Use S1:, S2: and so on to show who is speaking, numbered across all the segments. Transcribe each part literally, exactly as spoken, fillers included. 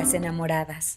S1: Chicas enamoradas.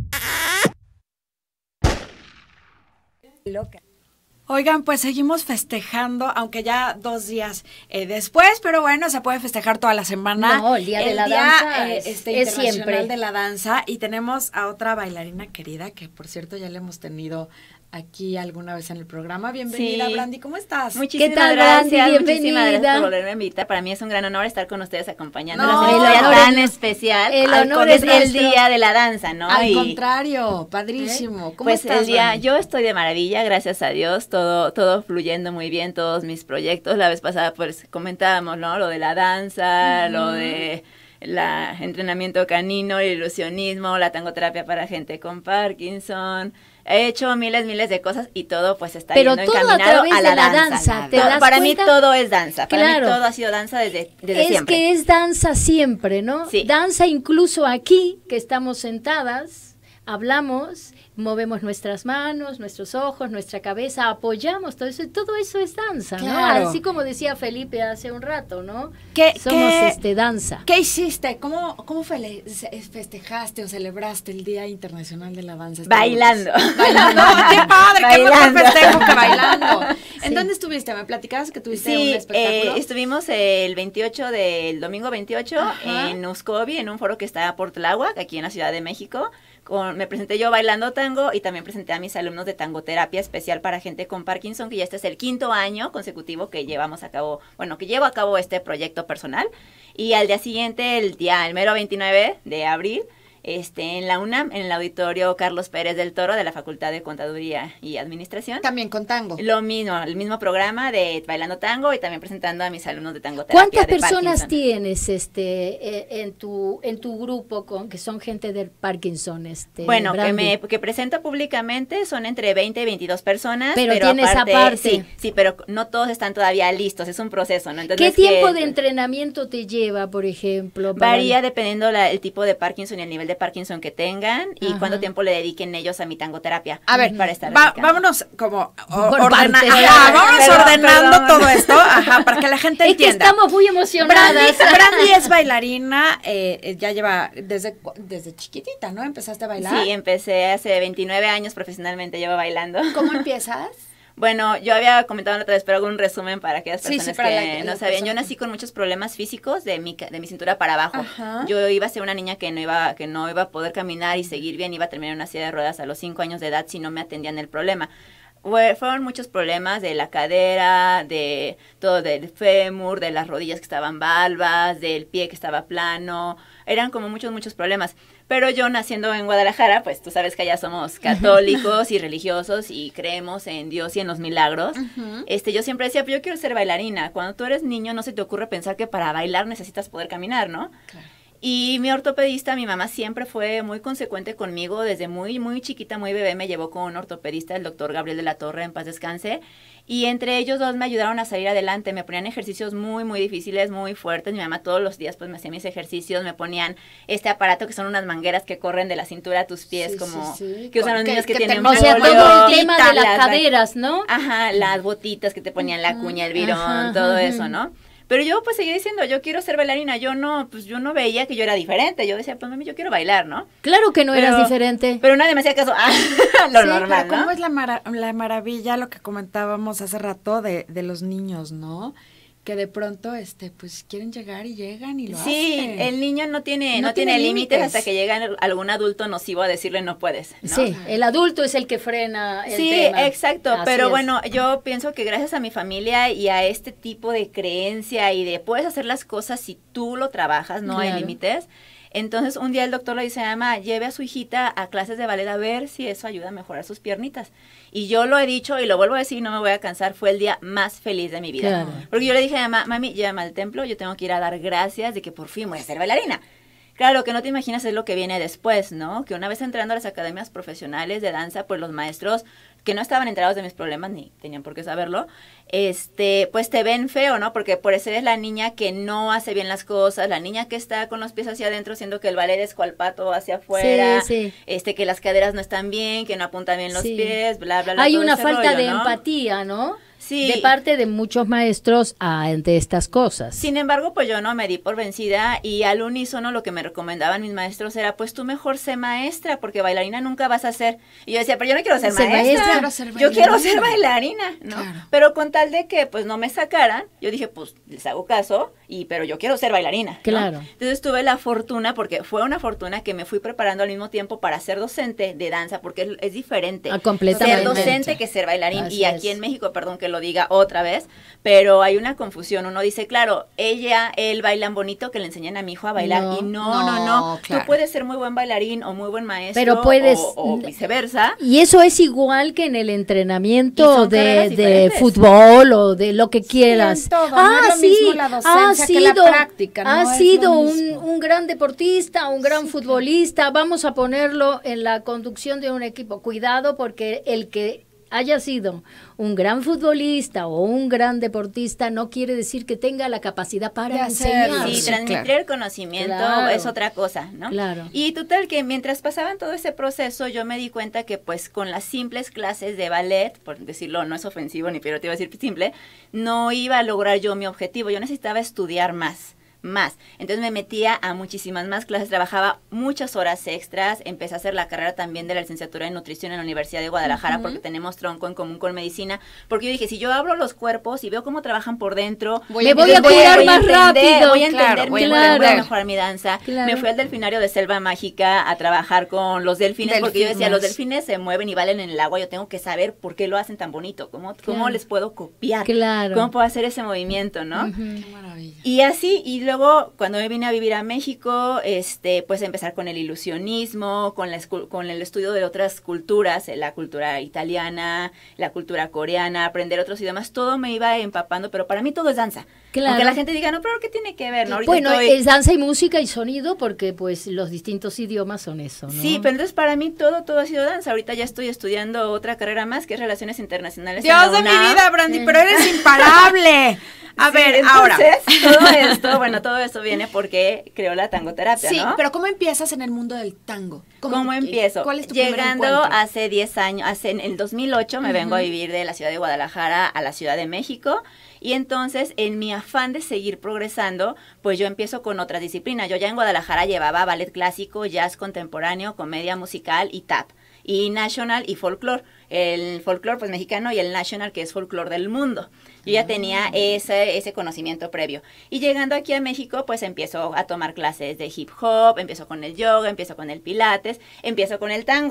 S1: Loca.
S2: Oigan, pues seguimos festejando, aunque ya dos días eh, después, pero bueno, se puede festejar toda la semana.
S3: No, el día de
S2: el
S3: la
S2: día,
S3: danza
S2: eh,
S3: es,
S2: este,
S3: es
S2: internacional
S3: siempre.
S2: de la danza, y tenemos a otra bailarina querida, que por cierto ya la hemos tenido aquí alguna vez en el programa. Bienvenida,
S4: Sí.
S2: Brandy, ¿cómo estás?
S4: Muchísimas
S3: ¿Qué tal,
S4: gracias,
S3: Brandy?
S4: muchísimas
S3: Bienvenida.
S4: gracias por volverme a invitar. Para mí es un gran honor estar con ustedes acompañándolos
S2: No,
S4: en
S2: el
S4: este día
S3: honor
S4: tan
S3: es-
S4: especial.
S3: el
S4: Al
S3: honor
S4: con-
S3: es
S4: el
S3: nuestro.
S4: día de la danza, ¿no?
S2: Al
S4: Y,
S2: contrario, padrísimo. ¿Cómo
S4: pues
S2: estás,
S4: el día,
S2: Brandy?
S4: yo estoy de maravilla, gracias a Dios, todo, todo fluyendo muy bien, todos mis proyectos. La vez pasada pues comentábamos, ¿no? Lo de la danza,
S2: Ujú.
S4: lo de la entrenamiento canino, el ilusionismo, la tangoterapia para gente con Parkinson. He hecho miles, miles de cosas y todo pues está
S3: Pero
S4: yendo
S3: todo a
S4: encaminado
S3: través
S4: a la
S3: de la
S4: danza.
S3: danza, ¿te
S4: Todo-
S3: das
S4: para mí
S3: cuenta?
S4: todo es danza, para
S3: Claro.
S4: mí todo ha sido danza desde, desde
S3: Es
S4: siempre.
S3: que es danza siempre, ¿no?
S4: Sí.
S3: Danza incluso aquí, que estamos sentadas, hablamos, movemos nuestras manos, nuestros ojos, nuestra cabeza, apoyamos todo eso, y todo eso es danza,
S2: Claro.
S3: ¿no? Así como decía Felipe hace un rato, ¿no?
S2: ¿Qué,
S3: Somos
S2: qué-
S3: este danza.
S2: ¿Qué hiciste? ¿Cómo, cómo fele- se- festejaste o celebraste el Día Internacional de la Danza?
S4: Bailando.
S2: Bailando. ¡Qué padre! ¡Qué mejor
S4: Bailando.
S2: festejo que bailando! ¿En
S3: Sí.
S2: dónde estuviste? ¿Me platicabas que tuviste un
S4: Sí,
S2: espectáculo?
S4: eh, estuvimos el veintiocho del domingo veintiocho
S2: Ajá.
S4: en Uscovi, en un foro que está por Tláhuac, aquí en la Ciudad de México. Con, me presenté yo bailando tango y también presenté a mis alumnos de tangoterapia especial para gente con Parkinson, que ya este es el quinto año consecutivo que llevamos a cabo, bueno, que llevo a cabo este proyecto personal. Y al día siguiente, el día, el mero veintinueve de abril, este, en la UNAM, en el auditorio Carlos Pérez del Toro de la Facultad de Contaduría y Administración.
S2: También con tango.
S4: Lo mismo, el mismo programa de Bailando Tango y también presentando a mis alumnos de tangoterapia.
S3: ¿Cuántas
S4: de
S3: personas
S4: Parkinson.
S3: tienes este eh, en tu en tu grupo con que son gente del Parkinson, este
S4: Bueno, que
S3: Brandy?
S4: me que presento públicamente son entre veinte y veintidós personas.
S3: Pero tienes aparte.
S4: Sí, sí, pero no todos están todavía listos, es un proceso, ¿no? Entonces,
S3: ¿Qué tiempo
S4: que-
S3: de entrenamiento te lleva, por ejemplo? para-
S4: Varía dependiendo la- el tipo de Parkinson y el nivel de Parkinson que tengan y
S3: Ajá.
S4: cuánto tiempo le dediquen ellos a mi tangoterapia.
S2: A ver,
S4: para estar
S2: va-
S4: dedicando.
S2: vámonos como o-
S3: Por
S2: ordena-
S3: partes.
S2: ajá, vámonos
S4: Perdón,
S2: ordenando
S4: perdón.
S2: todo esto, ajá, para que la gente
S3: Es que
S2: entienda.
S3: estamos muy
S2: Brandy,
S3: emocionadas.
S2: Brandy es bailarina, eh, eh, ya lleva desde cu- desde chiquitita, ¿no? Empezaste a bailar.
S4: Sí, empecé hace veintinueve años profesionalmente, llevo bailando.
S2: ¿Cómo empiezas?
S4: Bueno, yo había comentado la otra vez, pero hago un resumen para aquellas
S2: Sí, sí,
S4: personas
S2: para
S4: que
S2: la-
S4: no
S2: la
S4: sabían. Yo
S2: persona.
S4: nací con muchos problemas físicos de mi, ca- de mi cintura para abajo.
S2: Ajá.
S4: Yo iba a ser una niña que no iba que no iba a poder caminar y seguir bien, iba a terminar en una silla de ruedas a los cinco años de edad si no me atendían el problema. Fue- Fueron muchos problemas de la cadera, de todo del fémur, de las rodillas que estaban valvas, del pie que estaba plano. Eran como muchos, muchos problemas. Pero yo naciendo en Guadalajara, pues tú sabes que allá somos católicos y religiosos y creemos en Dios y en los milagros.
S2: Ujú.
S4: Este, yo siempre decía, pero yo quiero ser bailarina. Cuando tú eres niño no se te ocurre pensar que para bailar necesitas poder caminar, ¿no?
S2: Claro.
S4: Y mi ortopedista, mi mamá siempre fue muy consecuente conmigo, desde muy, muy chiquita, muy bebé, me llevó con un ortopedista, el doctor Gabriel de la Torre, en paz descanse, y entre ellos dos me ayudaron a salir adelante, me ponían ejercicios muy, muy difíciles, muy fuertes, mi mamá todos los días pues me hacía mis ejercicios, me ponían este aparato que son unas mangueras que corren de la cintura a tus pies,
S2: Sí,
S4: como
S2: sí, sí.
S4: que usan los
S2: Que-
S4: niños que,
S2: que
S4: tienen
S2: te-
S3: O sea,
S2: polio,
S3: todo el tema de las
S4: las-
S3: caderas, ¿no?
S4: Ajá, las botitas que te ponían la cuña, el virón,
S3: Ajá,
S4: todo
S3: ajá.
S4: eso, ¿no? Pero yo pues seguía diciendo, yo quiero ser bailarina, yo no, pues yo no veía que yo era diferente, yo decía, pues mami, yo quiero bailar, ¿no?
S3: Claro que no eras
S4: Pero-
S3: diferente.
S4: Pero nadie me hacía caso, ah, lo
S2: Sí,
S4: normal,
S2: pero
S4: ¿no?
S2: cómo es la, mara- la maravilla, lo que comentábamos hace rato de, de los niños, ¿no? Que de pronto, este, pues quieren llegar y llegan y lo
S4: Sí,
S2: hacen.
S4: el niño no tiene,
S2: No
S4: no,
S2: tiene
S4: tiene límites
S2: límites.
S4: hasta que llega algún adulto nocivo a decirle no puedes, ¿no?
S3: Sí, el adulto es el que frena el
S4: Sí,
S3: tema.
S4: exacto,
S3: Así
S4: pero
S3: es.
S4: bueno, yo pienso que gracias a mi familia y a este tipo de creencia y de puedes hacer las cosas si tú lo trabajas, no hay
S3: Claro.
S4: límites. Entonces un día el doctor le dice, mamá, lleve a su hijita a clases de ballet a ver si eso ayuda a mejorar sus piernitas. Y yo lo he dicho y lo vuelvo a decir y no me voy a cansar, fue el día más feliz de mi vida.
S3: Claro.
S4: Porque yo le dije a mamá, mami, llévame al templo, yo tengo que ir a dar gracias de que por fin voy a ser bailarina. Claro, lo que no te imaginas es lo que viene después, ¿no? Que una vez entrando a las academias profesionales de danza, pues los maestros que no estaban enterados de mis problemas, ni tenían por qué saberlo, este, pues te ven feo, ¿no? Porque por eso eres la niña que no hace bien las cosas, la niña que está con los pies hacia adentro, siendo que el ballet es cual pato hacia afuera,
S3: Sí, sí.
S4: este, que las caderas no están bien, que no apuntan bien los
S3: Sí.
S4: pies, bla, bla, bla.
S3: Hay
S4: todo
S3: una
S4: ese
S3: falta
S4: rollo,
S3: de
S4: ¿no?
S3: empatía, ¿no?
S4: Sí.
S3: de parte de muchos maestros ante estas cosas.
S4: Sin embargo, pues yo no me di por vencida y al unísono lo que me recomendaban mis maestros era, pues tú mejor sé maestra, porque bailarina nunca vas a ser. Y yo decía, pero yo no quiero ser,
S3: Ser
S4: maestra,
S3: maestra.
S2: Quiero ser
S4: yo quiero
S2: bailarina.
S4: ser bailarina, ¿no?
S2: Claro.
S4: Pero con tal de que pues no me sacaran, yo dije, pues les hago caso, y pero yo quiero ser bailarina, ¿no?
S3: Claro.
S4: Entonces tuve la fortuna, porque fue una fortuna que me fui preparando al mismo tiempo para ser docente de danza, porque es, es diferente
S3: Ah, completamente.
S4: ser docente que ser bailarín.
S3: Así
S4: y aquí
S3: es.
S4: en México, perdón que lo diga otra vez, pero hay una confusión. Uno dice, claro, ella, él bailan bonito, que le enseñan a mi hijo a bailar.
S3: No,
S4: y no, no, no.
S2: no, claro.
S4: Tú puedes ser muy buen bailarín o muy buen maestro,
S3: Pero puedes-
S4: o, o viceversa.
S3: Y eso es igual que en el
S4: Y
S3: entrenamiento
S4: son
S3: de,
S4: carreras
S3: de
S4: diferentes.
S3: fútbol o de lo que quieras.
S2: en todo, no es lo mismo la docencia que la práctica, no
S3: ha
S2: es
S3: sido
S2: lo
S3: un,
S2: mismo.
S3: un gran deportista, un gran
S2: Sí,
S3: futbolista. Vamos a ponerlo en la conducción de un equipo. Cuidado, porque el que haya sido un gran futbolista o un gran deportista no quiere decir que tenga la capacidad para
S2: De hacerlo.
S3: enseñar.
S4: Sí,
S2: sí,
S4: transmitir
S2: claro.
S4: el conocimiento
S3: Claro.
S4: es otra cosa, ¿no?
S3: Claro.
S4: Y total que mientras pasaban todo ese proceso, yo me di cuenta que pues con las simples clases de ballet, por decirlo, no es ofensivo ni pero te iba a decir simple, no iba a lograr yo mi objetivo. Yo necesitaba estudiar más. más. Entonces me metía a muchísimas más clases, trabajaba muchas horas extras, empecé a hacer la carrera también de la licenciatura en nutrición en la Universidad de Guadalajara, uh-huh. porque tenemos tronco en común con medicina, porque yo dije, si yo abro los cuerpos y veo cómo trabajan por dentro,
S3: voy me voy a cuidar más
S4: entender,
S3: rápido,
S4: voy a entender,
S2: claro,
S4: voy a
S3: claro.
S4: entender, voy a mejorar mi danza.
S3: Claro.
S4: Me fui al delfinario de Selva Mágica a trabajar con los delfines, delfines, porque yo decía, los delfines se mueven y valen en el agua, yo tengo que saber por qué lo hacen tan bonito, cómo, claro. cómo les puedo copiar,
S3: claro.
S4: cómo puedo hacer ese movimiento, ¿no?
S3: Uh-huh.
S2: Qué maravilla.
S4: Y así, y luego cuando me vine a vivir a México, este, pues empezar con el ilusionismo, con, la, con el estudio de otras culturas, la cultura italiana, la cultura coreana, aprender otros idiomas, todo me iba empapando, pero para mí todo es danza. Claro. Aunque la gente diga, no, pero ¿qué tiene que ver? ¿No? Ahorita
S3: bueno,
S4: estoy...
S3: es danza y música y sonido, porque pues los distintos idiomas son eso, ¿no?
S4: Sí, pero entonces para mí todo, todo ha sido danza. Ahorita ya estoy estudiando otra carrera más, que es Relaciones Internacionales.
S2: Dios de mi vida, Brandy, pero eres imparable. A
S4: sí,
S2: ver,
S4: entonces,
S2: ahora.
S4: todo esto, bueno, todo eso viene porque creo la tangoterapia,
S2: sí,
S4: ¿no?
S2: Sí, pero ¿cómo empiezas en el mundo del tango?
S4: ¿Cómo, ¿Cómo empiezo?
S2: ¿Cuál es tu
S4: Llegando
S2: primer encuentro?
S4: hace diez años, hace en el dos mil ocho me uh-huh. vengo a vivir de la ciudad de Guadalajara a la Ciudad de México. Y entonces, en mi afán de seguir progresando, pues yo empiezo con otras disciplinas. Yo ya en Guadalajara llevaba ballet clásico, jazz contemporáneo, comedia musical y tap. Y national y folclore. El folclore pues mexicano y el national, que es folclore del mundo. Yo ya tenía ese, ese conocimiento previo. Y llegando aquí a México, pues empiezo a tomar clases de hip hop, empiezo con el yoga, empiezo con el pilates, empiezo con el tango.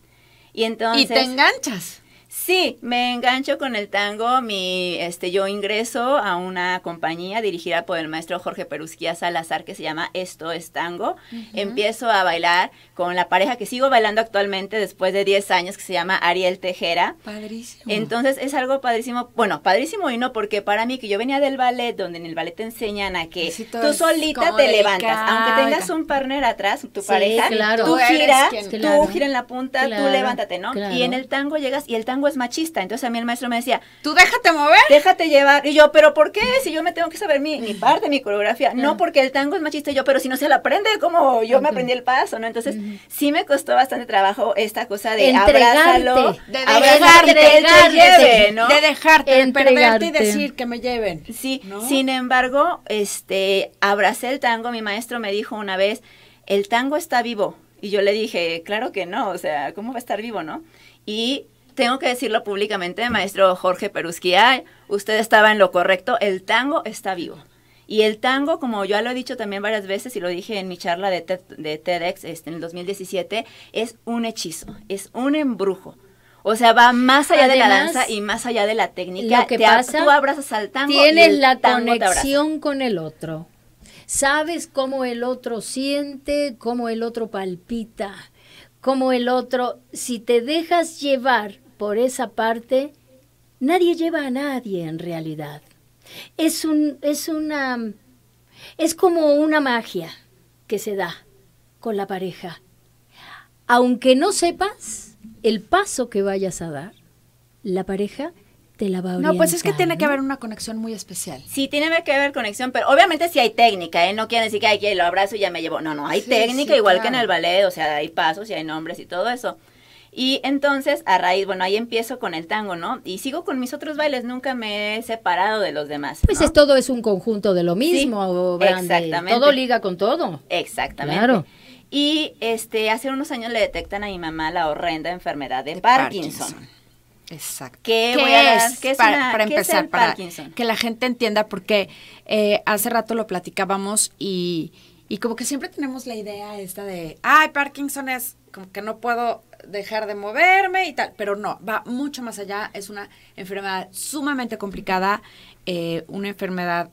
S4: Y entonces...
S2: ¿Y te enganchas?
S4: Sí, me engancho con el tango. Mi, este, yo ingreso a una compañía dirigida por el maestro Jorge Perusquía Salazar que se llama Esto es Tango. Uh-huh. Empiezo a bailar con la pareja que sigo bailando actualmente después de diez años, que se llama Ariel Tejera.
S2: Padrísimo.
S4: Entonces es algo padrísimo. Bueno, padrísimo y no, porque para mí que yo venía del ballet, donde en el ballet te enseñan a que sí, tú solita te levantas. Aunque tengas un partner atrás, tu
S3: sí,
S4: pareja,
S3: claro.
S4: tú gira,
S2: quien,
S4: tú
S3: claro.
S4: gira en la punta,
S3: claro,
S4: tú levántate, ¿no?
S3: Claro.
S4: Y en el tango llegas y el tango es machista, entonces a mí el maestro me decía,
S2: tú déjate mover,
S4: déjate llevar, y yo, pero ¿por qué? Si yo me tengo que saber mi, mi parte, mi coreografía, no, porque el tango es machista, y yo, pero si no se la aprende, como yo uh-huh. me aprendí el paso, ¿no? Entonces uh-huh. sí me costó bastante trabajo esta cosa de abrázalo,
S2: de
S4: dejarte, que él te lleve, ¿no?
S2: De dejarte, de perderte y decir que me lleven.
S4: Sí,
S2: ¿no?
S4: Sin embargo, este, abracé el tango, mi maestro me dijo una vez, el tango está vivo, y yo le dije, claro que no, o sea, ¿cómo va a estar vivo, no? Y tengo que decirlo públicamente, maestro Jorge Perusquía, usted estaba en lo correcto, el tango está vivo. Y el tango, como yo lo he dicho también varias veces y lo dije en mi charla de, TED, de TEDx este, en el dos mil diecisiete, es un hechizo, es un embrujo. O sea, va más allá Además, de la danza y más allá de la técnica.
S3: Lo que
S4: te,
S3: pasa,
S4: tú abrazas al tango
S3: tienes
S4: y el
S3: la
S4: tango
S3: conexión con el otro. Sabes cómo el otro siente, cómo el otro palpita, cómo el otro, si te dejas llevar por esa parte, nadie lleva a nadie en realidad. Es un, es una, es como una magia que se da con la pareja. Aunque no sepas el paso que vayas a dar, la pareja te la va a orientar.
S2: No, pues es que tiene que haber una conexión muy especial.
S4: Sí, tiene que haber conexión, pero obviamente sí hay técnica, ¿eh? No quiere decir que hay que lo abrazo y ya me llevo. No, no, hay sí, técnica, sí, igual claro. que en el ballet, o sea, hay pasos y hay nombres y todo eso. Y entonces, a raíz, bueno, ahí empiezo con el tango, ¿no? Y sigo con mis otros bailes, nunca me he separado de los demás,
S3: Pues
S4: ¿no?
S3: es, todo es un conjunto de lo mismo,
S4: Sí,
S3: Brande.
S4: exactamente.
S3: Todo liga con todo.
S4: Exactamente.
S3: Claro.
S4: Y este, hace unos años le detectan a mi mamá la horrenda enfermedad de,
S2: De
S4: Parkinson.
S2: Parkinson. Exacto.
S4: ¿Qué,
S2: ¿Qué
S4: voy a dar?
S2: es?
S4: ¿Qué es
S2: para,
S4: una-
S2: para
S4: qué es
S2: empezar,
S4: el
S2: para
S4: Parkinson?
S2: que la gente entienda, porque eh, hace rato lo platicábamos y, y como que siempre tenemos la idea esta de, ay, Parkinson es como que no puedo dejar de moverme y tal, pero no, va mucho más allá, es una enfermedad sumamente complicada, eh, una enfermedad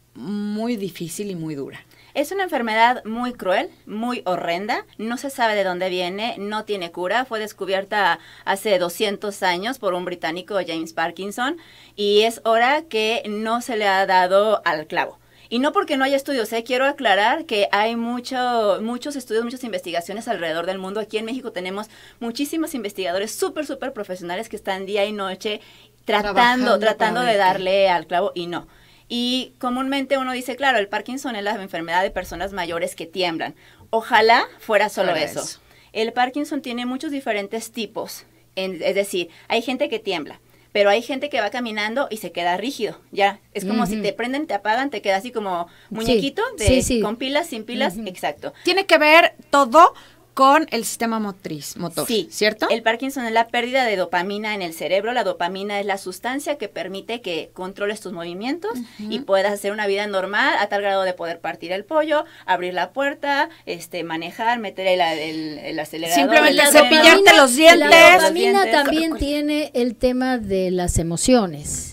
S2: muy difícil y muy dura.
S4: Es una enfermedad muy cruel, muy horrenda, no se sabe de dónde viene, no tiene cura, fue descubierta hace doscientos años por un británico, James Parkinson, y es hora que no se le ha dado al clavo. Y no porque no haya estudios, ¿eh? Quiero aclarar que hay mucho, muchos estudios, muchas investigaciones alrededor del mundo. Aquí en México tenemos muchísimos investigadores súper, súper profesionales que están día y noche tratando,
S2: Trabajando
S4: tratando
S2: para
S4: de
S2: ver qué.
S4: darle al clavo y no. Y comúnmente uno dice, claro, el Parkinson es la enfermedad de personas mayores que tiemblan. Ojalá fuera solo
S2: Fuera
S4: eso.
S2: eso.
S4: El Parkinson tiene muchos diferentes tipos. En- es decir, hay gente que tiembla, pero hay gente que va caminando y se queda rígido. Ya, es como
S3: Ujú.
S4: si te prenden, te apagan, te queda así como muñequito, de,
S3: sí, sí.
S4: con pilas, sin pilas,
S3: Ujú.
S4: exacto.
S2: Tiene que ver todo con el sistema motriz, motor,
S4: Sí,
S2: ¿cierto?
S4: El Parkinson es la pérdida de dopamina en el cerebro. La dopamina es la sustancia que permite que controles tus movimientos
S2: Ujú.
S4: y puedas hacer una vida normal a tal grado de poder partir el pollo, abrir la puerta, este, manejar, meter el, el, el acelerador.
S2: Simplemente
S4: el
S2: se
S4: freno.
S2: cepillarte los dientes.
S3: La
S4: Los
S3: dopamina
S4: dientes.
S3: también tiene el tema de las emociones.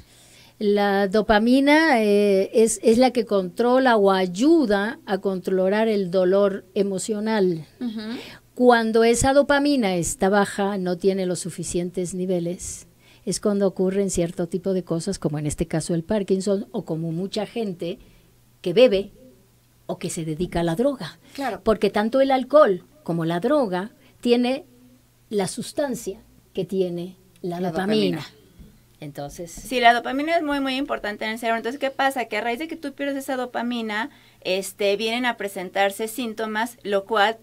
S3: La dopamina eh, es, es la que controla o ayuda a controlar el dolor emocional.
S2: Ujú.
S3: Cuando esa dopamina está baja, no tiene los suficientes niveles, es cuando ocurren cierto tipo de cosas, como en este caso el Parkinson, o como mucha gente que bebe o que se dedica a la droga.
S2: Claro.
S3: Porque tanto el alcohol como la droga tiene la sustancia que tiene la,
S2: La
S3: dopamina.
S2: dopamina.
S3: Entonces,
S4: Sí, la dopamina es muy, muy importante en el cerebro. Entonces, ¿qué pasa? Que a raíz de que tú pierdes esa dopamina, este, vienen a presentarse síntomas, lo cual,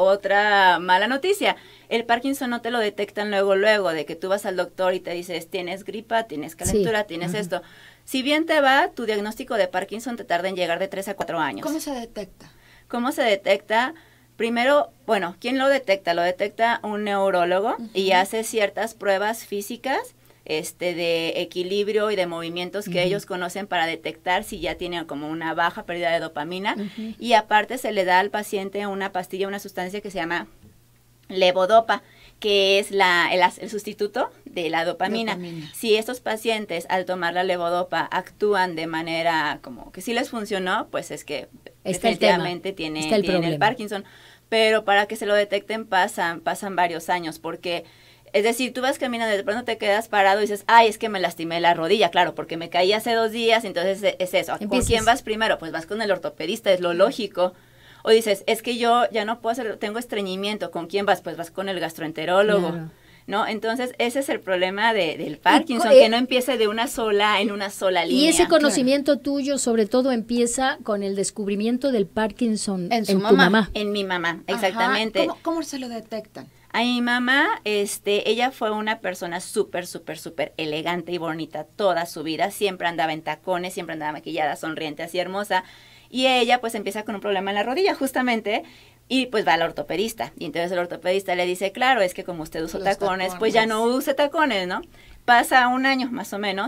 S4: otra mala noticia, el Parkinson no te lo detectan luego, luego, de que tú vas al doctor y te dices, tienes gripa, tienes calentura,
S3: Sí.
S4: tienes
S3: Ujú.
S4: esto. Si bien te va, tu diagnóstico de Parkinson te tarda en llegar de tres a cuatro años.
S2: ¿Cómo se detecta?
S4: ¿Cómo se detecta? Primero, bueno, ¿quién lo detecta? Lo detecta un neurólogo y
S2: Ujú.
S4: hace ciertas pruebas físicas, este, de equilibrio y de movimientos que
S3: Ujú.
S4: ellos conocen para detectar si ya tienen como una baja pérdida de dopamina.
S3: Ujú.
S4: Y aparte se le da al paciente una pastilla, una sustancia que se llama levodopa, que es la, el, el sustituto de la dopamina.
S2: Dopamina.
S4: Si estos pacientes al tomar la levodopa actúan de manera como que sí les funcionó, pues es que
S3: Está el tema,
S4: definitivamente tiene,
S3: está el
S4: tienen el
S3: problema.
S4: Parkinson. Pero para que se lo detecten pasan, pasan varios años, porque es decir, tú vas caminando y de pronto te quedas parado y dices, ay, es que me lastimé la rodilla, claro, porque me caí hace dos días, entonces es, es eso. ¿Con
S3: Empiezas.
S4: quién vas primero? Pues vas con el ortopedista, es lo lógico. O dices, es que yo ya no puedo hacer, tengo estreñimiento, ¿con quién vas? Pues vas con el gastroenterólogo,
S3: Claro.
S4: ¿no? Entonces, ese es el problema de, del Parkinson,
S3: eh,
S4: que no empiece de una sola, en una sola línea.
S3: y ese conocimiento tuyo, sobre todo, empieza con el descubrimiento del Parkinson
S2: En su
S3: tu
S2: mamá.
S3: mamá.
S4: En mi mamá,
S2: Ajá.
S4: exactamente.
S2: ¿Cómo, cómo se lo detectan?
S4: A mi mamá, este, ella fue una persona súper, súper, súper elegante y bonita toda su vida. Siempre andaba en tacones, siempre andaba maquillada, sonriente, así hermosa. Y ella, pues, empieza con un problema en la rodilla, justamente, y pues va al ortopedista. Y entonces el ortopedista le dice, claro, es que como usted usó
S2: Los
S4: tacones,
S2: tacones.
S4: pues ya no use tacones, ¿no? Pasa un año más o menos,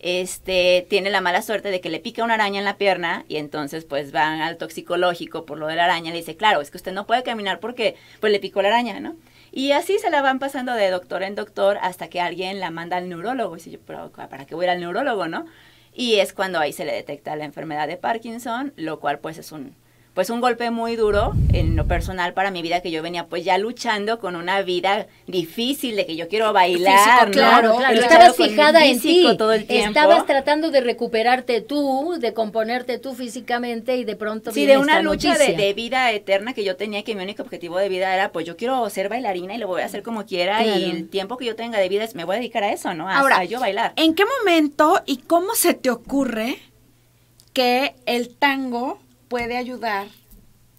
S4: este, tiene la mala suerte de que le pica una araña en la pierna y entonces pues van al toxicológico por lo de la araña. Le dice, claro, es que usted no puede caminar porque pues le picó la araña, ¿no? Y así se la van pasando de doctor en doctor hasta que alguien la manda al neurólogo. Y dice, pero ¿para qué voy a ir al neurólogo, no? Y es cuando ahí se le detecta la enfermedad de Parkinson, lo cual pues es un, pues un golpe muy duro en lo personal para mi vida, que yo venía pues ya luchando con una vida difícil, de que yo quiero bailar,
S2: Físico,
S4: ¿no?
S2: claro,
S3: Claro,
S2: claro.
S4: Luchando
S3: estabas
S4: con mi
S3: fijada en ti,
S4: físico todo el tiempo.
S3: estabas tratando de recuperarte tú, de componerte tú físicamente y de pronto
S4: Sí,
S3: viene
S4: de una
S3: esta
S4: lucha de,
S3: noticia.
S4: de vida eterna que yo tenía, que mi único objetivo de vida era, pues yo quiero ser bailarina y lo voy a hacer como quiera,
S3: Claro.
S4: y el tiempo que yo tenga de vida es- me voy a dedicar a eso, ¿no? A,
S2: Ahora,
S4: a yo bailar.
S2: ¿en qué momento y cómo se te ocurre que el tango puede ayudar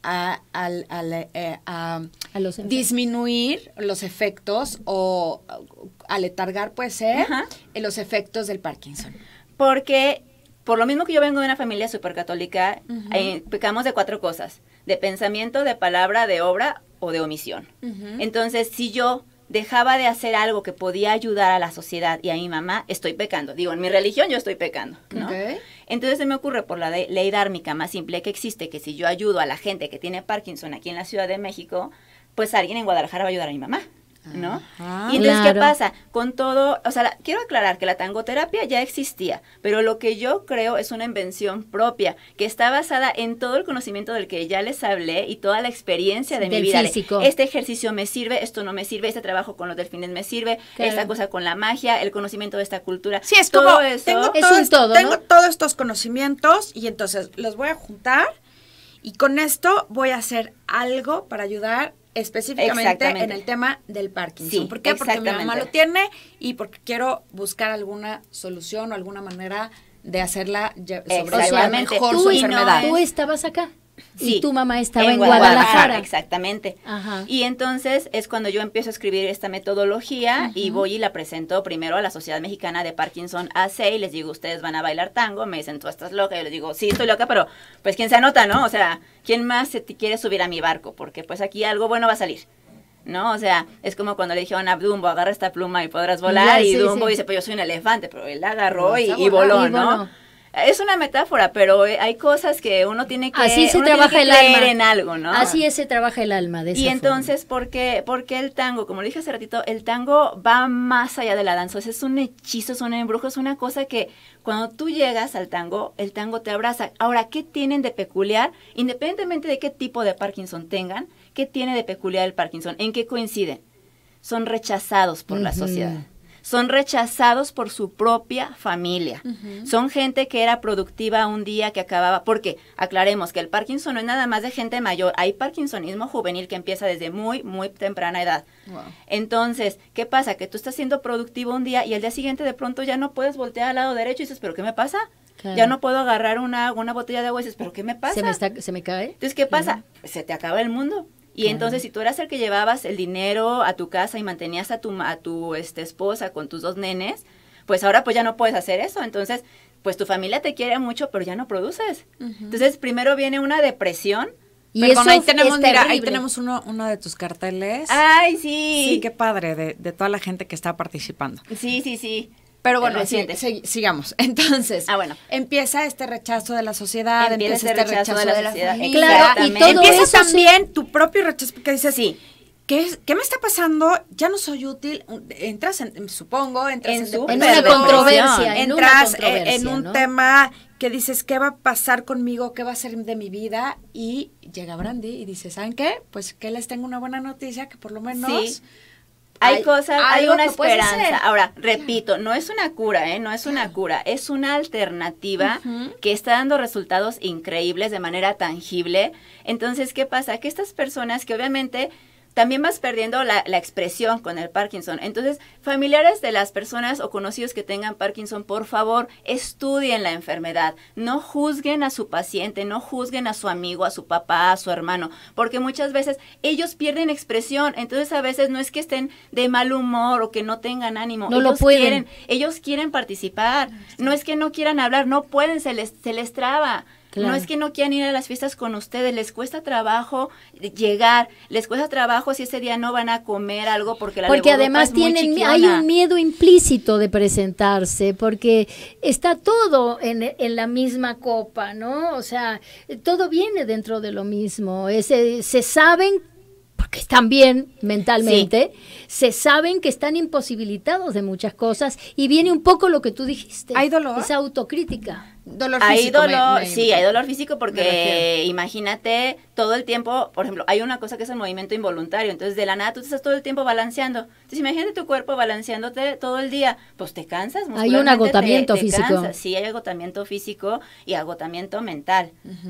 S2: a, al- al, eh, a
S3: A los enfermos.
S2: disminuir los efectos o aletargar, puede ser,
S4: Ajá.
S2: en los efectos del Parkinson?
S4: Porque, por lo mismo que yo vengo de una familia súper católica, eh, pecamos de cuatro cosas: de pensamiento, de palabra, de obra o de omisión.
S2: Ujú.
S4: Entonces, si yo dejaba de hacer algo que podía ayudar a la sociedad y a mi mamá, estoy pecando. Digo, en mi religión yo estoy pecando, ¿no?
S2: Ok.
S4: Entonces se me ocurre por la de- ley dármica más simple que existe, que si yo ayudo a la gente que tiene Parkinson aquí en la Ciudad de México, pues alguien en Guadalajara va a ayudar a mi mamá, ¿no?
S2: Ajá.
S4: Y entonces, ¿qué
S3: Claro.
S4: pasa? Con todo, o sea, la- quiero aclarar que la tangoterapia ya existía, pero lo que yo creo es una invención propia, que está basada en todo el conocimiento del que ya les hablé y toda la experiencia de
S3: Del
S4: mi vida. de,
S3: físico.
S4: este ejercicio me sirve, esto no me sirve, este trabajo con los delfines me sirve,
S3: Claro.
S4: esta cosa con la magia, el conocimiento de esta cultura.
S2: Sí, es
S4: todo
S2: como,
S4: eso.
S2: tengo,
S3: Es
S2: todo
S3: un
S2: esto-
S3: todo,
S2: tengo
S3: ¿no?
S2: todos estos conocimientos y entonces los voy a juntar y con esto voy a hacer algo para ayudar específicamente
S4: Exactamente.
S2: en el tema del Parkinson.
S4: Sí,
S2: ¿Por qué? Porque mi mamá
S4: exactamente.
S2: lo tiene y porque quiero buscar alguna solución o alguna manera de hacerla lle- sobrellevar
S4: Exactamente.
S2: mejor
S4: Tú
S2: su
S4: y no
S2: enfermedad.
S3: Tú estabas acá
S4: Sí,
S3: y tu mamá estaba en, Guadalajara.
S4: Exactamente.
S3: Ajá.
S4: Y entonces es cuando yo empiezo a escribir esta metodología y voy y la presento primero a la Sociedad Mexicana de Parkinson A C y les digo, ustedes van a bailar tango, me dicen, tú estás loca, yo les digo, sí, estoy loca, pero pues quién se anota, ¿no? O sea, ¿quién más se te quiere subir a mi barco? Porque pues aquí algo bueno va a salir, ¿no? O sea, es como cuando le dijeron a Dumbo, agarra esta pluma y podrás volar,
S3: Ya,
S4: y
S3: sí,
S4: Dumbo
S3: sí.
S4: dice, pues yo soy un elefante, pero él agarró
S2: Pero
S4: y,
S2: está
S4: y voló,
S3: volando. Y
S4: ¿no?
S3: voló.
S4: Es una metáfora, pero eh, hay cosas que uno tiene que,
S3: Así se
S4: uno tiene
S3: trabaja
S4: que
S3: el
S4: creer
S3: alma.
S4: en algo, ¿no?
S3: Así es, se trabaja el alma de esa
S4: Y
S3: forma.
S4: entonces, ¿por qué, por qué el tango? Como lo dije hace ratito, el tango va más allá de la danza. O sea, es un hechizo, es un embrujo, es una cosa que cuando tú llegas al tango, el tango te abraza. Ahora, ¿qué tienen de peculiar? Independientemente de qué tipo de Parkinson tengan, ¿qué tiene de peculiar el Parkinson? ¿En qué coinciden? Son rechazados por la
S3: Ujú.
S4: sociedad. Son rechazados por su propia familia. Son gente que era productiva un día que acababa, porque aclaremos que el Parkinson no es nada más de gente mayor, hay parkinsonismo juvenil que empieza desde muy, muy temprana edad.
S2: Wow.
S4: Entonces, ¿qué pasa? Que tú estás siendo productivo un día y el día siguiente de pronto ya no puedes voltear al lado derecho y dices, ¿pero qué me pasa?
S3: Claro.
S4: Ya no puedo agarrar una, una botella de agua y dices, ¿pero qué me pasa?
S3: se me, está, se me cae.
S4: Entonces, ¿qué
S3: Claro.
S4: pasa? Pues se te acaba el mundo. Y
S3: Claro.
S4: entonces, si tú eras el que llevabas el dinero a tu casa y mantenías a tu, ma- a tu este, esposa con tus dos nenes, pues ahora pues ya no puedes hacer eso. Entonces, pues tu familia te quiere mucho, pero ya no produces. Entonces, primero viene una depresión.
S3: Y
S2: Perdón,
S3: eso
S2: ahí tenemos,
S3: es
S2: mira, ahí
S3: terrible.
S2: tenemos uno, uno de tus carteles.
S4: ¡Ay, sí!
S2: Sí, qué padre, de, de toda la gente que está participando.
S4: Sí, sí, sí.
S2: Pero bueno,
S4: Reciente.
S2: sí, sí, sigamos. Entonces,
S4: Ah, bueno.
S2: empieza este rechazo de la sociedad,
S4: Empieza
S2: empieza,
S4: este
S2: este
S4: rechazo
S2: rechazo,
S4: de la
S2: de la,
S4: sociedad.
S2: familia.
S3: Claro, y
S4: Exactamente.
S3: todo
S2: empieza
S3: eso se-
S2: también tu propio rechazo, porque dices,
S4: Sí.
S2: ¿qué, es- ¿qué me está pasando? Ya no soy útil. Entras, en, supongo, entras
S4: En
S2: en,
S4: súper
S3: En una
S2: depresión,
S3: controversia, en una
S2: entras eh,
S3: controversia,
S2: en un
S3: ¿no?
S2: tema que dices, ¿qué va a pasar conmigo? ¿Qué va a ser de mi vida? Y llega Brandy y dice, ¿saben qué? Pues que les tengo una buena noticia, que por lo menos...
S4: Sí. Hay,
S2: Hay
S4: cosas, hay
S2: algo
S4: una
S2: que puedes
S4: esperanza.
S2: hacer.
S4: Ahora, repito, no es una cura, ¿eh? No es una cura, es una alternativa
S2: Ujú.
S4: que está dando resultados increíbles de manera tangible. Entonces, ¿qué pasa? Que estas personas que obviamente también vas perdiendo la, la expresión con el Parkinson. Entonces, familiares de las personas o conocidos que tengan Parkinson, por favor, estudien la enfermedad. No juzguen a su paciente, no juzguen a su amigo, a su papá, a su hermano, porque muchas veces ellos pierden expresión. Entonces, a veces no es que estén de mal humor o que no tengan ánimo.
S3: No lo
S4: ellos
S3: pueden.
S4: quieren, ellos quieren participar. No es que no quieran hablar, no pueden, se les, se les traba.
S3: Claro.
S4: No es que no quieran ir a las fiestas con ustedes, les cuesta trabajo llegar, les cuesta trabajo si ese día no van a comer algo porque la
S3: Porque
S4: levodopa
S3: además
S4: es muy
S3: tienen,
S4: chiquiona.
S3: hay un miedo implícito de presentarse, porque está todo en, en la misma copa, ¿no? O sea, todo viene dentro de lo mismo. Ese, se saben, porque están bien mentalmente, se saben que están imposibilitados de muchas cosas, y viene un poco lo que tú dijiste.
S2: ¿Hay dolor?
S3: Esa autocrítica.
S2: Dolor
S4: Hay
S2: físico. me-
S4: dolor,
S2: me-
S4: sí, hay dolor físico
S2: me
S4: porque
S2: refiero.
S4: imagínate todo el tiempo, por ejemplo, hay una cosa que es el movimiento involuntario, entonces de la nada tú estás todo el tiempo balanceando. Entonces imagínate tu cuerpo balanceándote todo el día, pues te cansas.
S3: Hay un
S4: muscularmente te-
S3: agotamiento
S4: te
S3: físico.
S4: cansas. Sí, hay agotamiento físico y agotamiento mental.
S2: Ujú.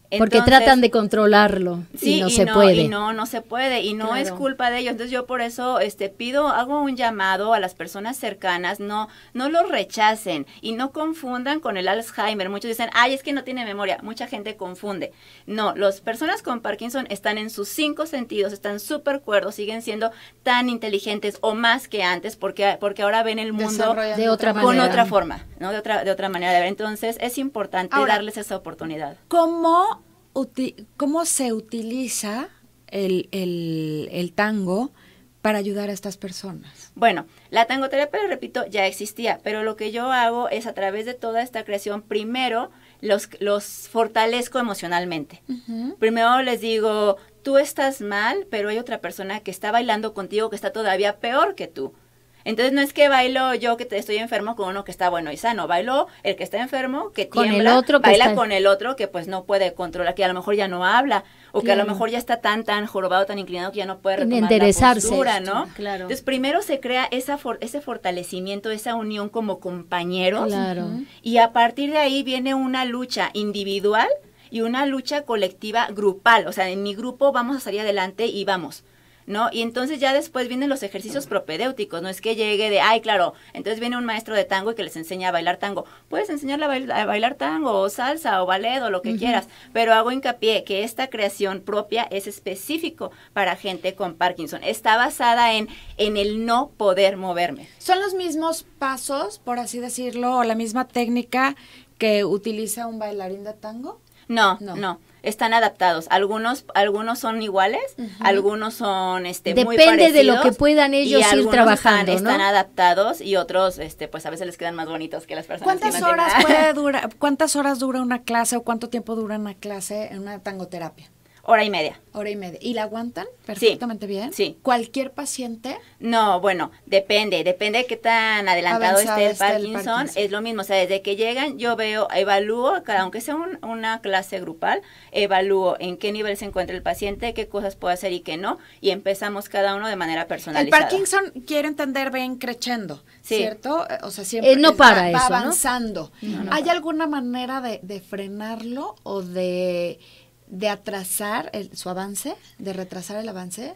S3: Porque
S4: Entonces,
S3: tratan de controlarlo
S4: sí,
S3: y no
S4: y
S3: se
S4: no,
S3: puede.
S4: Y no, no se puede, y no
S3: Claro.
S4: es culpa de ellos. Entonces yo por eso este pido, hago un llamado a las personas cercanas, no, no lo rechacen y no confundan con el Alzheimer. Muchos dicen, ay, es que no tiene memoria. Mucha gente confunde. No, las personas con Parkinson están en sus cinco sentidos, están súper cuerdos, siguen siendo tan inteligentes o más que antes, porque, porque ahora ven el mundo
S2: Desarrollan
S3: de otra
S4: con
S3: manera.
S4: otra forma, ¿no? De otra, de otra manera de ver. Entonces es importante
S2: Ahora,
S4: darles esa oportunidad.
S2: ¿Cómo, uti- cómo se utiliza el, el, el tango para ayudar a estas personas?
S4: Bueno, la tangoterapia, repito, ya existía, pero lo que yo hago es a través de toda esta creación, primero los, los fortalezco emocionalmente.
S2: Uh-huh.
S4: Primero les digo, tú estás mal, pero hay otra persona que está bailando contigo que está todavía peor que tú. Entonces no es que bailo yo que te estoy enfermo con uno que está bueno y sano, bailo el que está enfermo, que
S3: Con
S4: tiembla,
S3: el otro que
S4: baila
S3: está-
S4: con el otro que pues no puede controlar, que a lo mejor ya no habla, o que a lo
S3: Claro.
S4: mejor ya está tan, tan jorobado, tan inclinado que ya no puede retomar
S3: Enderezarse.
S4: la postura, ¿no?
S3: Claro.
S4: Entonces primero se crea esa for- ese fortalecimiento, esa unión como compañeros,
S3: Claro.
S4: y a partir de ahí viene una lucha individual y una lucha colectiva grupal, o sea, en mi grupo vamos a salir adelante y vamos, ¿no? Y entonces ya después vienen los ejercicios propedéuticos, no es que llegue de, ay, claro, entonces viene un maestro de tango y que les enseña a bailar tango. Puedes enseñarle a, bail- a bailar tango o salsa o ballet o lo que
S2: Ujú.
S4: quieras, pero hago hincapié que esta creación propia es específico para gente con Parkinson. Está basada en, en el no poder moverme.
S2: ¿Son los mismos pasos, por así decirlo, o la misma técnica que utiliza un bailarín de tango?
S4: No,
S2: No.
S4: no, están adaptados. Algunos, algunos son iguales,
S2: Ujú.
S4: algunos son, este, muy
S3: Depende de lo
S4: parecidos,
S3: que puedan ellos
S4: y
S3: ir
S4: algunos
S3: trabajando,
S4: están,
S3: ¿no?
S4: están adaptados y otros, este, pues a veces les quedan más bonitos que las personas.
S2: ¿Cuántas
S4: que no
S2: horas
S4: tienen-
S2: puede durar, cuántas horas dura una clase o cuánto tiempo dura una clase en una tangoterapia?
S4: Hora y media.
S2: Hora y media. ¿Y la aguantan perfectamente bien?
S4: sí.
S2: ¿Cualquier paciente?
S4: No, bueno, depende, depende de qué tan adelantado
S2: Avanzado
S4: esté el
S2: esté el
S4: Parkinson,
S2: Parkinson.
S4: es lo mismo, o sea, desde que llegan yo veo, evalúo, cada, aunque sea un- una clase grupal, evalúo en qué nivel se encuentra el paciente, qué cosas puede hacer y qué no, y empezamos cada uno de manera
S2: El
S4: personalizada.
S2: Parkinson, quiero entender, ven creciendo,
S4: Sí.
S2: ¿cierto? Eh, O sea, siempre
S3: Eh, no
S2: es-
S3: para
S2: va,
S3: eso,
S2: va
S3: ¿no?
S2: avanzando.
S4: No, no
S2: ¿Hay
S4: para.
S2: alguna manera de, de frenarlo o de, de atrasar el- su avance, de retrasar el avance?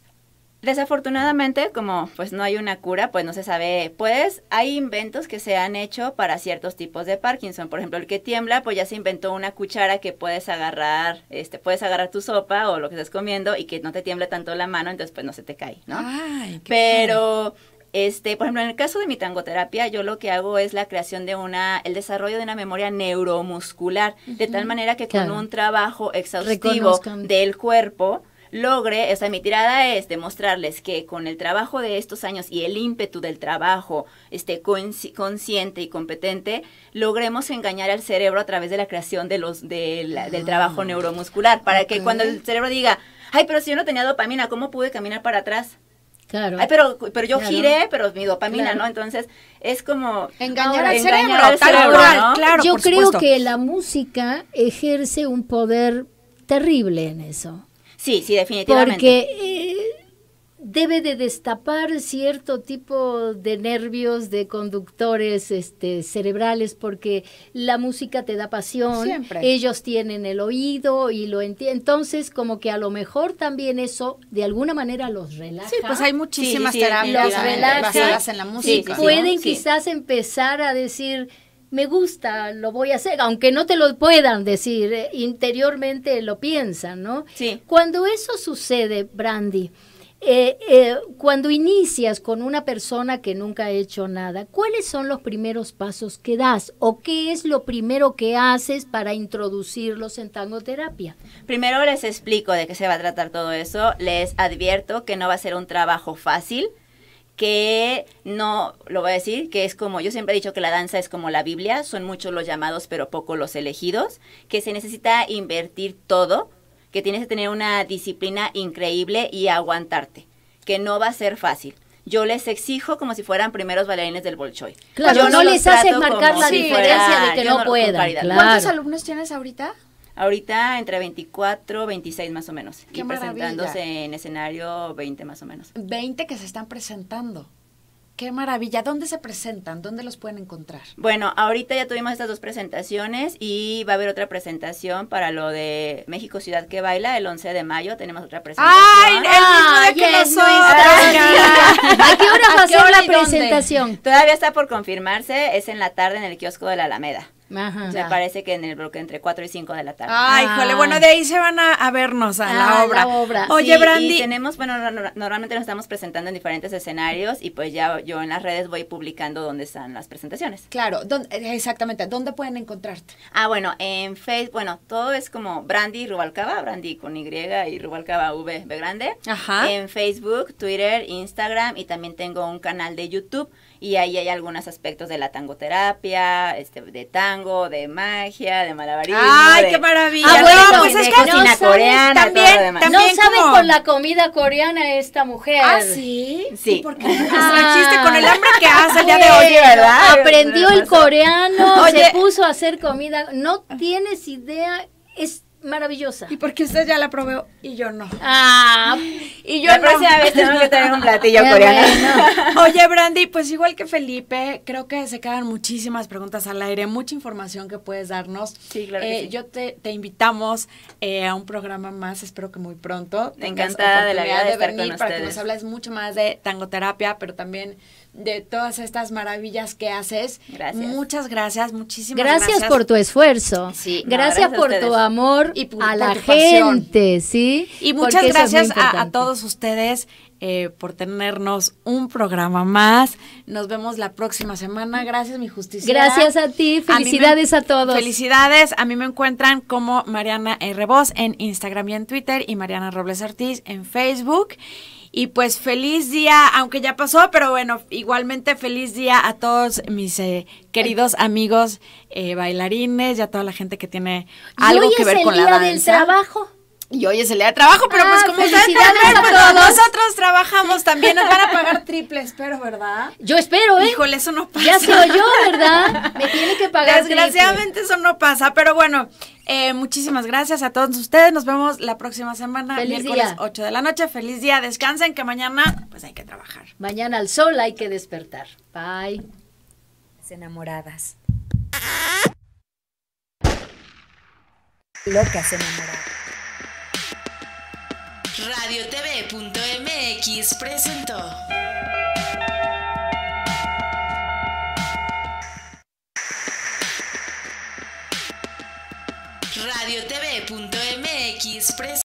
S4: Desafortunadamente, como pues no hay una cura, pues no se sabe, pues hay inventos que se han hecho para ciertos tipos de Parkinson. Por ejemplo, el que tiembla, pues ya se inventó una cuchara que puedes agarrar, este, puedes agarrar tu sopa o lo que estés comiendo y que no te tiemble tanto la mano, entonces pues no se te cae, ¿no?
S2: Ay, qué
S4: Pero, este, por ejemplo, en el caso de mi tangoterapia, yo lo que hago es la creación de una, el desarrollo de una memoria neuromuscular, de tal manera que
S3: Claro.
S4: con un trabajo exhaustivo
S3: Reconozcan.
S4: del cuerpo, logre, o sea, mi tirada es demostrarles que con el trabajo de estos años y el ímpetu del trabajo, este, consci- consciente y competente, logremos engañar al cerebro a través de la creación de los, de la- del trabajo neuromuscular, para que
S2: Ok.
S4: cuando el cerebro diga, ay, pero si yo no tenía dopamina, ¿cómo pude caminar para atrás?
S3: Claro.
S4: Ay, pero, pero yo
S3: Claro.
S4: giré, pero mi dopamina,
S3: Claro.
S4: ¿no? Entonces, es como...
S2: Engañar
S4: Ahora,
S2: al
S4: engañar
S2: cerebro,
S4: al
S2: tal
S4: cerebro,
S2: cual,
S4: ¿no?
S2: claro,
S3: Yo
S2: por
S3: creo
S2: supuesto.
S3: que la música ejerce un poder terrible en eso.
S4: Sí, sí, definitivamente.
S3: Porque eh, debe de destapar cierto tipo de nervios, de conductores este, cerebrales, porque la música te da pasión,
S2: Siempre.
S3: ellos tienen el oído y lo entienden. Entonces, como que a lo mejor también eso de alguna manera los relaja.
S2: Sí, pues hay muchísimas
S4: Sí, sí, sí,
S2: terapias
S3: los relaja,
S2: basadas en la
S4: sí,
S2: música.
S4: sí,
S3: pueden
S4: sí.
S3: quizás empezar a decir, me gusta, lo voy a hacer, aunque no te lo puedan decir, eh, interiormente lo piensan, ¿no?
S4: Sí.
S3: Cuando eso sucede, Brandy, eh, eh, cuando inicias con una persona que nunca ha hecho nada, ¿cuáles son los primeros pasos que das? ¿O qué es lo primero que haces para introducirlos en tangoterapia?
S4: Primero les explico de qué se va a tratar todo eso, les advierto que no va a ser un trabajo fácil, que no, lo voy a decir, que es como, yo siempre he dicho que la danza es como la Biblia, son muchos los llamados pero pocos los elegidos, que se necesita invertir todo, que tienes que tener una disciplina increíble y aguantarte, que no va a ser fácil. Yo les exijo como si fueran primeros bailarines del Bolshoi.
S3: Claro,
S4: Yo
S3: no
S4: los
S3: les haces
S4: trato
S3: marcar
S4: como
S3: la
S4: si
S3: diferencia
S4: fuera-
S3: de que
S4: yo
S3: no
S4: con
S3: puedan,
S4: caridad.
S3: claro.
S2: ¿Cuántos alumnos tienes ahorita?
S4: Ahorita entre veinticuatro, veintiséis más o menos.
S2: Qué
S4: y
S2: maravilla.
S4: presentándose en escenario veinte más o menos.
S2: veinte que se están presentando. Qué maravilla. ¿Dónde se presentan? ¿Dónde los pueden encontrar?
S4: Bueno, ahorita ya tuvimos estas dos presentaciones y va a haber otra presentación para lo de México Ciudad que Baila el once de mayo. Tenemos otra presentación.
S2: ¡Ay, el mismo de que
S3: Ay, es
S2: nosotros!
S3: nuestra. ¿A qué hora va a
S2: ¿A qué
S3: ser
S2: hora
S3: la
S2: y dónde?
S3: presentación?
S4: Todavía está por confirmarse, es en la tarde en el kiosco de la Alameda.
S3: Ajá.
S4: Me parece que en el bloque entre cuatro y cinco de la tarde.
S2: Ay,
S3: Ah.
S2: híjole, bueno, de ahí se van a, a vernos a
S3: Ah,
S2: la obra.
S3: la obra.
S2: Oye,
S4: Sí,
S2: Brandy.
S4: y tenemos, bueno, no- no- normalmente nos estamos presentando en diferentes escenarios y pues ya yo en las redes voy publicando dónde están las presentaciones.
S2: Claro, ¿dónde- exactamente, ¿dónde pueden encontrarte?
S4: Ah, bueno, en Facebook, bueno, todo es como Brandy Rubalcaba, Brandy con Y y Rubalcaba V, B grande.
S2: Ajá.
S4: En Facebook, Twitter, Instagram y también tengo un canal de YouTube y ahí hay algunos aspectos de la tangoterapia, este, de tango, de magia, de malabarismo.
S2: Ay,
S4: de-
S2: qué maravilla.
S3: Ah, bueno,
S2: no, pues
S4: de
S2: es que
S4: cocina
S3: no sabes,
S4: coreana,
S2: también-
S4: todo lo demás.
S2: también-
S3: No sabe
S2: como-
S3: con la comida coreana esta mujer.
S2: ¿Ah, sí?
S4: Sí.
S2: ¿Y por qué no nos trajiste con el hambre que hace el día de
S3: Bueno,
S2: hoy, verdad?
S3: Aprendió el coreano,
S2: Oye.
S3: se puso a hacer comida. No tienes idea, es maravillosa.
S2: Y porque usted ya la probó y yo no.
S3: Ah,
S2: Y yo
S4: La
S2: no.
S4: próxima vez tenemos que tener un platillo
S3: Qué
S4: coreano.
S3: bueno.
S2: Oye, Brandy, pues igual que Felipe, creo que se quedan muchísimas preguntas al aire, mucha información que puedes darnos.
S4: Sí, claro que
S2: Eh,
S4: sí.
S2: Yo te, te invitamos eh, a un programa más, espero que muy pronto. tengas
S4: Encantada de la vida de
S2: oportunidad
S4: estar con
S2: venir para que
S4: ustedes.
S2: nos hables mucho más de tangoterapia, pero también de todas estas maravillas que haces.
S4: Gracias.
S2: Muchas gracias, muchísimas gracias.
S3: gracias por tu esfuerzo.
S4: Sí, no,
S3: gracias,
S4: gracias a
S3: por tu
S4: ustedes.
S3: amor
S2: Y por-
S3: a
S2: por
S3: la
S2: tu pasión.
S3: gente, ¿sí?
S2: Y
S3: Porque
S2: muchas
S3: eso es muy
S2: gracias a, a
S3: importante.
S2: todos ustedes eh, por tenernos un programa más. Nos vemos la próxima semana. Gracias, mi justicia.
S3: Gracias a ti, felicidades a, todos.
S2: Felicidades. A mí me encuentran como Mariana R. Voz en Instagram y en Twitter y Mariana Robles Ortiz en Facebook. Y pues feliz día, aunque ya pasó, pero bueno, igualmente feliz día a todos mis eh, queridos amigos eh, bailarines y a toda la gente que tiene algo
S3: ¿Y hoy
S2: que
S3: es
S2: ver
S3: el
S2: con
S3: día
S2: la danza.
S3: del trabajo?
S2: Y hoy es el día de trabajo, pero
S3: Ah,
S2: pues como ustedes
S3: felicidades
S2: pueden ver,
S3: a
S2: pues,
S3: todos.
S2: nosotros trabajamos también, nos van a pagar triple, espero, ¿verdad?
S3: Yo espero, ¿eh?
S2: Híjole, eso no pasa.
S3: Ya se oyó, ¿verdad? Me tiene que pagar
S2: Desgraciadamente eso no pasa, pero bueno, eh, muchísimas gracias a todos ustedes, nos vemos la próxima semana,
S3: Feliz
S2: miércoles
S3: día.
S2: ocho de la noche, feliz día, descansen, que mañana pues hay que trabajar.
S3: triple. Mañana al sol hay que despertar. Bye.
S1: Enamoradas. Locas enamoradas.
S5: Radio T V punto M X presentó Radio T V punto M X presentó